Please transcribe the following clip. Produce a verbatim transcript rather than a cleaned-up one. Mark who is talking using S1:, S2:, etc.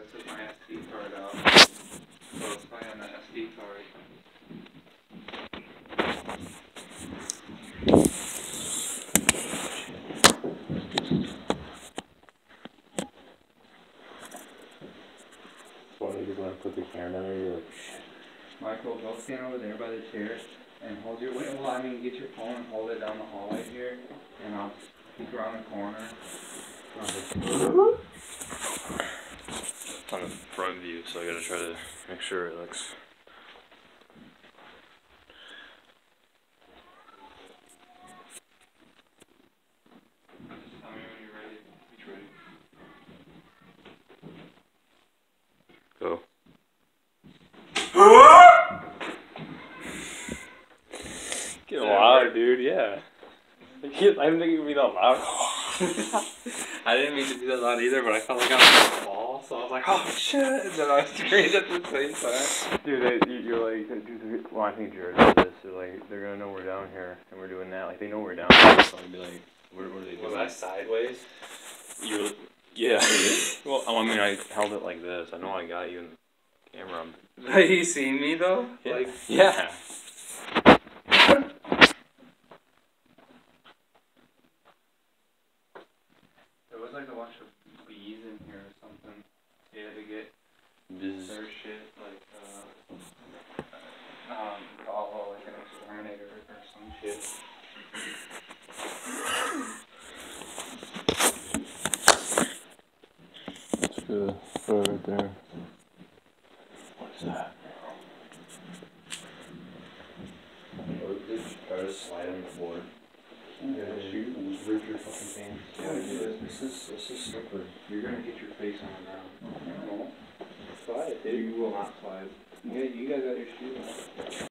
S1: took my S D card out. So it's probably on the S D card.
S2: What, you're gonna put the camera down there? You're like,
S1: Michael, go stand over there by the chair and hold your. Wait, well, I mean, get your phone and hold it down the hallway here, and I'll peek around the corner.
S2: It's on the front view, so I gotta try to make sure it looks.
S1: Just tell me when you're ready. He's ready.
S2: Go. Get loud, dude, yeah. I didn't think it would be that loud.
S1: I didn't mean to do that loud either, but I felt like I was gonna fall, so I was like, oh shit, and then I screamed at the same time.
S2: Dude, they, you- you're like, dude, well, I think Jared did this. They're like, they're gonna know we're down here, and we're doing that. Like, they know we're down here, so I'd be like, what, what are they doing?
S1: Was I sideways?
S2: You're, yeah. Well, I mean, I held it like this. I know I got you in the camera.
S1: Have you seen me though?
S2: Yeah.
S1: Like,
S2: Yeah.
S1: there was like a bunch of bees in here or something. They had to get
S2: Biz.
S1: their shit, like, uh, um, follow like an exterminator or some shit.
S2: That's good. Throw it right there. What is that? Or did you try to slide on the floor?
S1: Yeah, shoot and rip your fucking pants.
S2: Yeah, dude, this is this is slippery.
S1: You're gonna get your face on the ground.
S2: Slide, dude.
S1: You will not slide. Yeah, you guys got your shoes on.